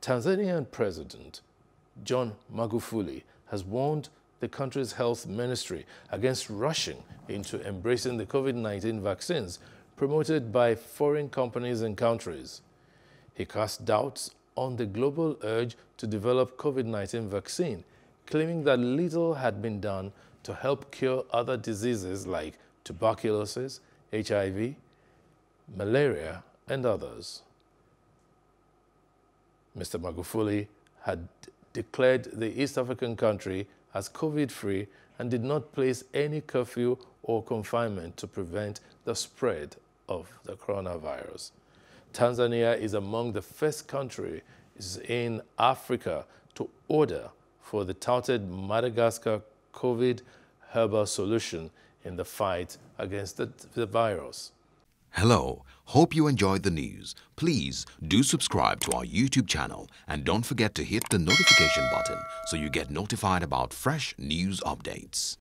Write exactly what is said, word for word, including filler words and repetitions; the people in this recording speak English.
Tanzanian President John Magufuli has warned the country's health ministry against rushing into embracing the COVID nineteen vaccines promoted by foreign companies and countries. He cast doubts on the global urge to develop COVID nineteen vaccine, claiming that little had been done to help cure other diseases like tuberculosis, H I V, malaria, and others. Mister Magufuli had declared the East African country as COVID-free and did not place any curfew or confinement to prevent the spread of the coronavirus. Tanzania is among the first countries in Africa to order for the touted Madagascar COVID herbal solution in the fight against the, the virus. Hello, hope you enjoyed the news. Please do subscribe to our YouTube channel and don't forget to hit the notification button so you get notified about fresh news updates.